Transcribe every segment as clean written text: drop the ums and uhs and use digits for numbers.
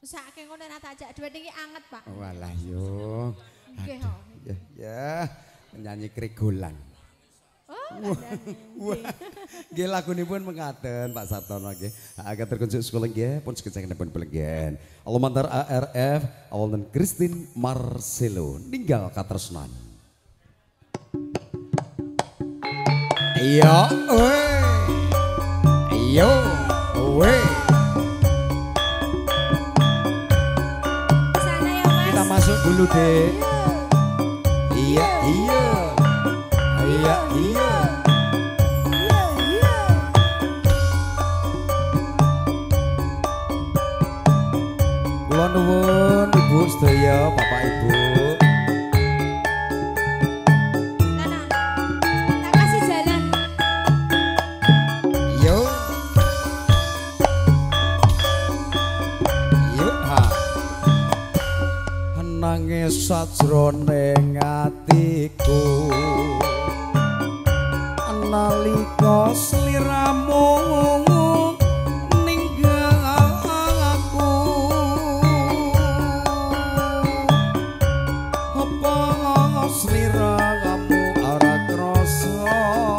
Saking ngono nek tak ajak duet iki anget, Pak. Walah yo. Nggih, Ya, penyanyi Krigolan. Oh, nggih lagunipun mekaten Pak Sartono nggih. Agak terkunjuk sekolah nggih pun sekecengenipun pelenggen. Alamantar ARF awalnen Christine Marcelo ninggal katresnan. Iya, Iya, Sana ya, Mas. Kita masuk dulu, Dek. Iya. Kula nuwun Ibu sedaya, Bapak Ibu. Nah, tak kasih jalan. Yuk ha. Nangis sajroning atiku nalika sliramu ninggal aku apa sliramu ora krasa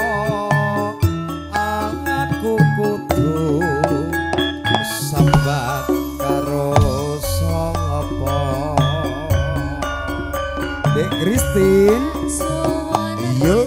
angatku kudu sambat karo sapa Dek Christine yo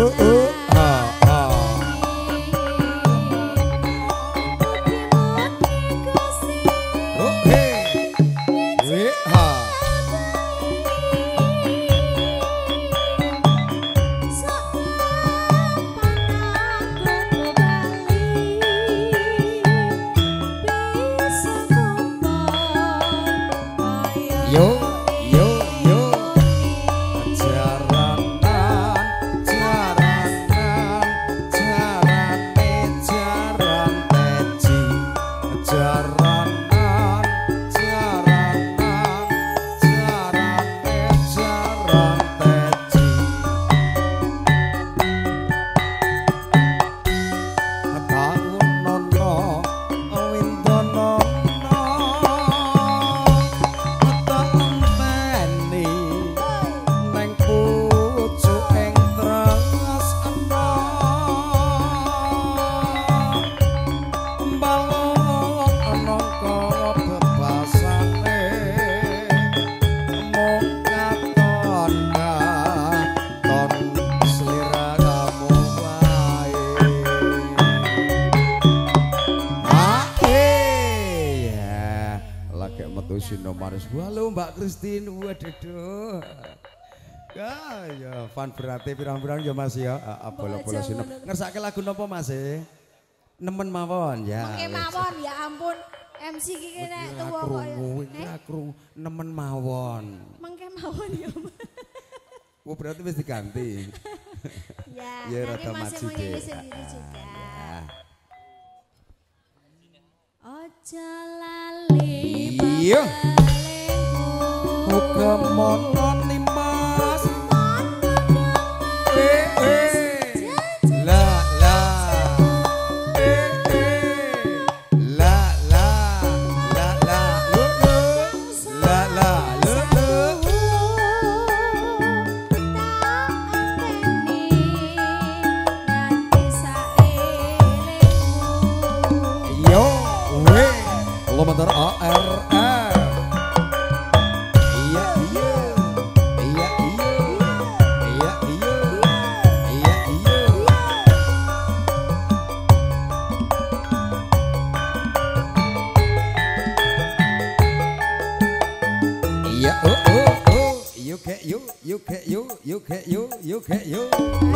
Halo Mbak Christine, waduh. Ya, fan berarti pirang-pirang ya Mas ya. Bola-bola sino. Ngersake lagu napa Mas e? Nemen mawon ya. Mengke mawon ya ampun. MC iki nek tuwa kok ya. Krungu nemen mawon. Mengke mawon ya. Oh berarti wis diganti. Ya, nanti masih mau nyanyi sendiri juga. Ojo lali muga mono ni Mas la la la la la la la la yo we Alamantar ARF you get you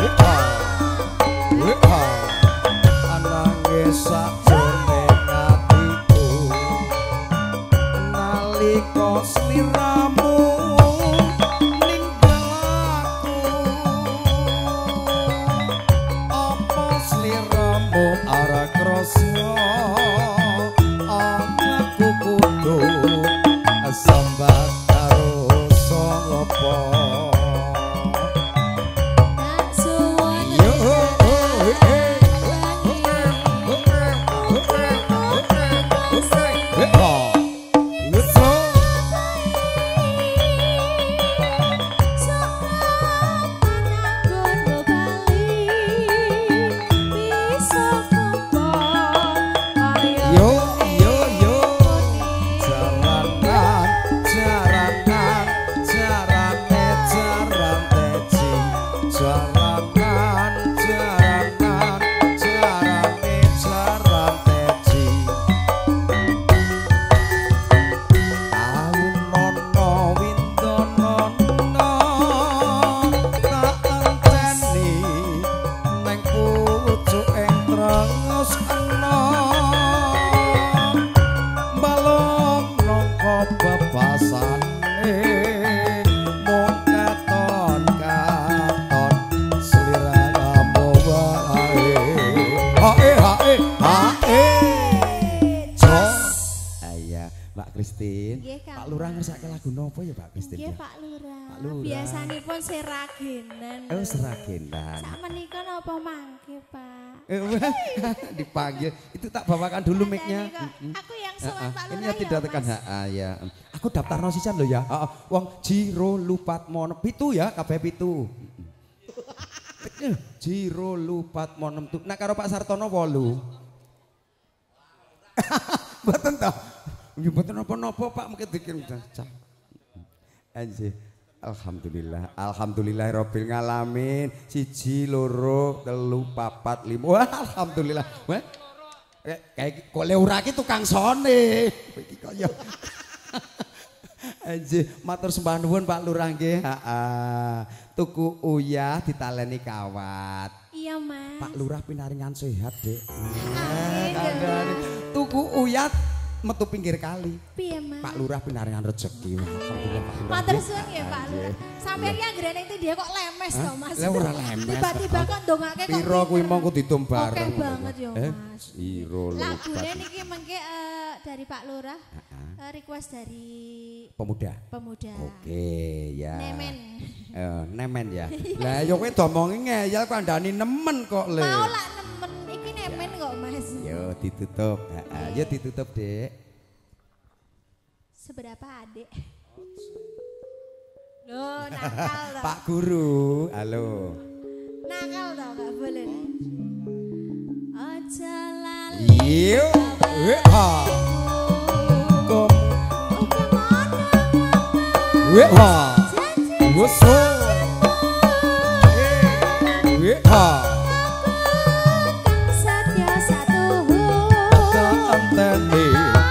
anangis sajrone atiku nalika sliramu ninggal aku apa sliramu ora krasa aku kudu sambat karo sapa Let's go. Kristin. Nggih, Kang. Pak Lurah ngersake lagu nopo ya Pak Kristin? Nggih ya? Pak Lurah. Pak Lurah. Biasanipun seragenan. Oh seragenan. Sakmenika napa mangke Pak? Dipanggil. Itu tak bawakan dulu Ada mic-nya. nih kok. Aku yang sowan Pak Lurah Ini ya, tidak tekan Mas. ya. Aku daftar nosisan loh ya. Wong Jiro Lupat Mono pitu ya, kabeh pitu. Jiro Lupat Mono tuh. Nah karo Pak Sartono 8. Mboten toh. Nggih mboten napa-napa Pak mungkin dikirim cah. Anjir. Alhamdulillah, alhamdulillahirabbil ngalamin. 1 2 3 4 5. Wah, alhamdulillah. Wah. Kayak kok leura ki tukang sone. Iki kaya. Anjir, matur sembah nuwun Pak Lurah nggih. Heeh. Tuku uyah ditaleni kawat. Iya Mas. Pak Lurah pinaringan sehat, Dek. Amin, Kandhane. Tuku uyah metu pinggir kali. Piye Mas? Pak Lurah pinaringan rezeki. Alhamdulillah Pak Lurah. Matur suwun ya Pak Lurah. Sampai ki anggere itu dia kok lemes to Mas. Lah ora lemes. Tiba-tiba kok ndongake kok. Piro kuwi mau kudu ditum bareng. Oke banget ya Mas. Piro Lagune niki mengke dari Pak Lurah. Request dari pemuda. pemuda. Oke, ya. Nemen. Nemen ya. Lah yo kowe domongi ngeyel kandhani nemen kok le. Mau lah nemen iki nemen kok Mas. Yo ditutup. Yo ditutup, Dek. Seberapa Adik? Loh, nakal toh. Pak Guru, halo. Nakal toh, gak boleh. Aja lali. Iyo. Ha. Kom. Oke mana? Ha. Janji. Woso. Ha. Kang setia satu. Antene.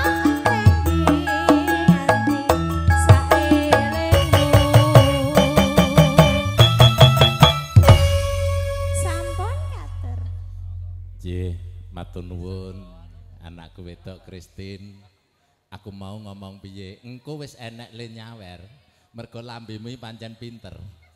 Matur nuwun anakku wedok Kristin. Aku mau ngomong piye? Engko wis enek le nyawer. Mergo lambemu pancen pinter.